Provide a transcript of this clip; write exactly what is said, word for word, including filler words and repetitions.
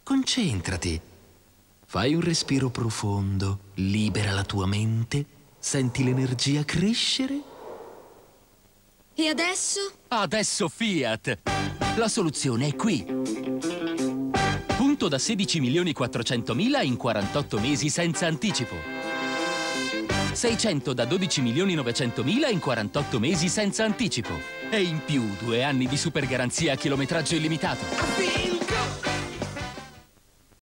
Concentrati. Fai un respiro profondo, libera la tua mente, senti l'energia crescere. E adesso? Adesso Fiat! La soluzione è qui. Punto da sedici milioni quattrocentomila in quarantotto mesi senza anticipo. seicento da dodici milioni novecentomila in quarantotto mesi senza anticipo. E in più due anni di super garanzia a chilometraggio illimitato.